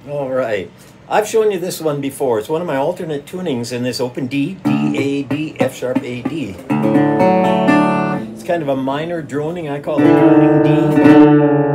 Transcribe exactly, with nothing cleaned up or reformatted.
All right. I've shown you this one before. It's one of my alternate tunings in this open D, D, A, D, F sharp, A, D. It's kind of a minor droning. I call it droning D.